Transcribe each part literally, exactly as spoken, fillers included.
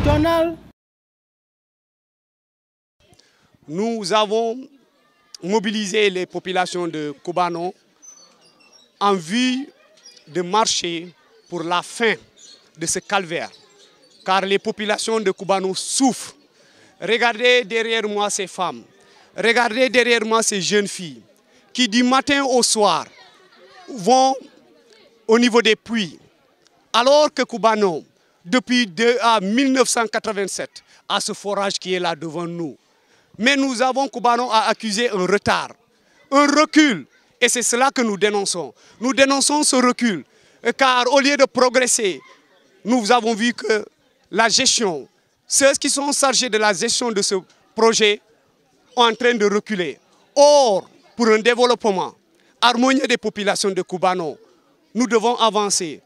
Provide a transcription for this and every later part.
nationale. Nous avons mobilisé les populations de Koubano en vue de marcher pour la fin de ce calvaire. Car les populations de Koubano souffrent. Regardez derrière moi ces femmes, regardez derrière moi ces jeunes filles qui du matin au soir vont au niveau des puits. Alors que Koubano, depuis mille neuf cent quatre-vingt-sept, a ce forage qui est là devant nous. Mais nous avons, Koubano a accusé un retard, un recul. Et c'est cela que nous dénonçons. Nous dénonçons ce recul. Car au lieu de progresser, nous avons vu que la gestion, ceux qui sont chargés de la gestion de ce projet sont en train de reculer. Or, pour un développement harmonieux des populations de Koubano, nous devons avancer.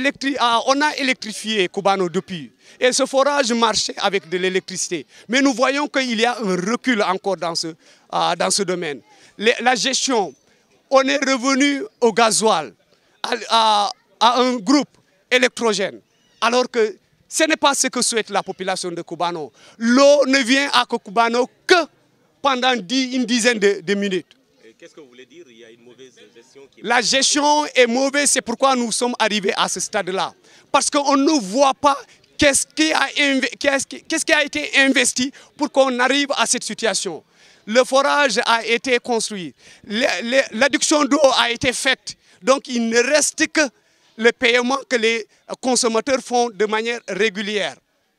Ah, on a électrifié Koubano depuis. Et ce forage marchait avec de l'électricité. Mais nous voyons qu'il y a un recul encore dans ce, ah, dans ce domaine. Les, la gestion, on est revenu au gasoil, à, à, à un groupe électrogène. Alors que ce n'est pas ce que souhaite la population de Koubano. L'eau ne vient à Koubano que pendant dix, une dizaine de, de minutes. Qu'est-ce que vous voulez dire? Il y a une mauvaise gestion qui... La gestion est mauvaise, c'est pourquoi nous sommes arrivés à ce stade-là. Parce qu'on ne voit pas qu'est-ce qui, qu'est-ce qui a été investi pour qu'on arrive à cette situation. Le forage a été construit, l'adduction d'eau a été faite, donc il ne reste que le paiement que les consommateurs font de manière régulière.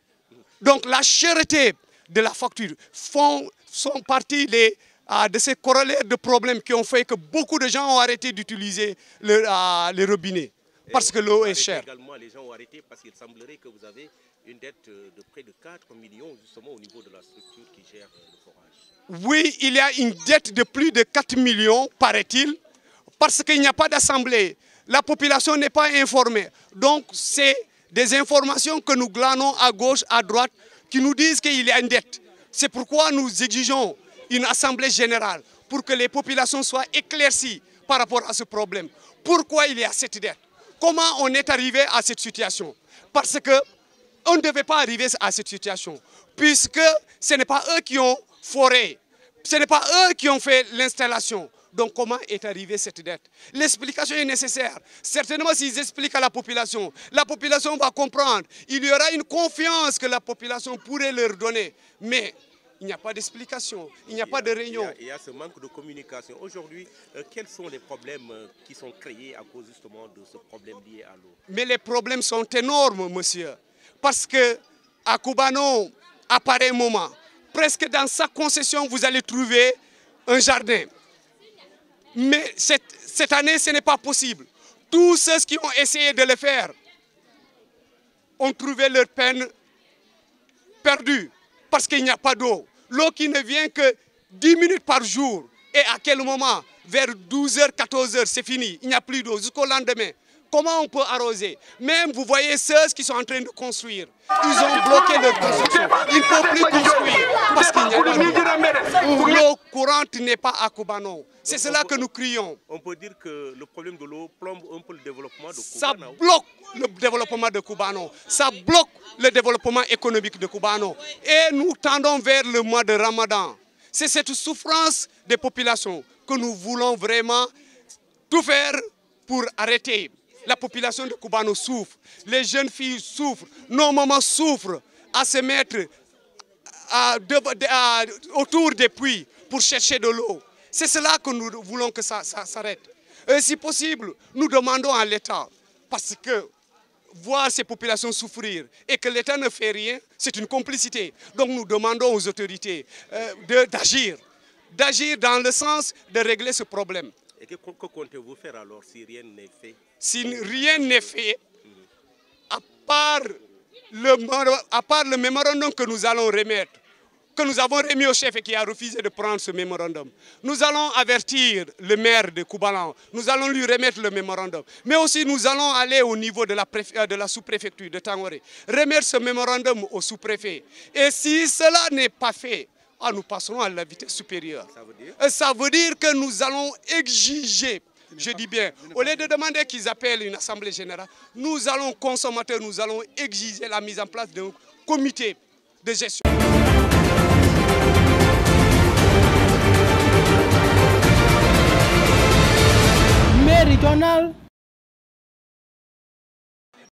Donc la cherté de la facture font, sont partis les... de ces corollaires de problèmes qui ont fait que beaucoup de gens ont arrêté d'utiliser le, euh, les robinets parce que l'eau est chère. Également, les gens ont arrêté parce qu'il semblerait que vous avez une dette de près de quatre millions justement au niveau de la structure qui gère le forage. Oui, il y a une dette de plus de quatre millions, paraît-il, parce qu'il n'y a pas d'assemblée. La population n'est pas informée. Donc, c'est des informations que nous glanons à gauche, à droite, qui nous disent qu'il y a une dette. C'est pourquoi nous exigeons une assemblée générale pour que les populations soient éclaircies par rapport à ce problème. Pourquoi il y a cette dette? Comment on est arrivé à cette situation? Parce qu'on ne devait pas arriver à cette situation, puisque ce n'est pas eux qui ont foré, ce n'est pas eux qui ont fait l'installation. Donc comment est arrivée cette dette? L'explication est nécessaire. Certainement s'ils expliquent à la population, la population va comprendre. Il y aura une confiance que la population pourrait leur donner. Mais il n'y a pas d'explication, il n'y a, a pas de réunion. Il y, a, il y a ce manque de communication. Aujourd'hui, euh, quels sont les problèmes euh, qui sont créés à cause justement de ce problème lié à l'eau? Mais les problèmes sont énormes, monsieur. Parce qu'à Koubano, à pareil moment, presque dans chaque concession, vous allez trouver un jardin. Mais cette, cette année, ce n'est pas possible. Tous ceux qui ont essayé de le faire ont trouvé leur peine perdue parce qu'il n'y a pas d'eau. L'eau qui ne vient que dix minutes par jour. Et à quel moment? Vers douze heures, quatorze heures, c'est fini. Il n'y a plus d'eau jusqu'au lendemain. Comment on peut arroser? Même, vous voyez ceux qui sont en train de construire. Ils ont bloqué leur construction. Ils ne peuvent plus construire parce qu'il n'y a pas d'eau. L'eau courante n'est pas à Koubano. C'est cela que nous crions. On peut dire que le problème de l'eau plombe un peu le développement de Koubano. Ça bloque le développement de Koubano. Ça bloque le développement économique de Koubano. Et nous tendons vers le mois de Ramadan. C'est cette souffrance des populations que nous voulons vraiment tout faire pour arrêter. La population de Koubano souffre, les jeunes filles souffrent, nos mamans souffrent à se mettre à, à, à, autour des puits pour chercher de l'eau. C'est cela que nous voulons que ça, ça s'arrête. Et si possible, nous demandons à l'État, parce que voir ces populations souffrir et que l'État ne fait rien, c'est une complicité. Donc nous demandons aux autorités euh, d'agir, d'agir dans le sens de régler ce problème. Et que, que comptez-vous faire alors si rien n'est fait? Si rien n'est fait, à part, le, à part le mémorandum que nous allons remettre, que nous avons remis au chef et qui a refusé de prendre ce mémorandum, nous allons avertir le maire de Koubano, nous allons lui remettre le mémorandum. Mais aussi nous allons aller au niveau de la, de la sous-préfecture de Tangoré, remettre ce mémorandum au sous-préfet. Et si cela n'est pas fait, ah, nous passerons à la vitesse supérieure. Ça veut dire? Ça veut dire que nous allons exiger Je dis bien, au lieu de demander qu'ils appellent une assemblée générale, nous allons, consommateurs, nous allons exiger la mise en place d'un comité de gestion. Méridional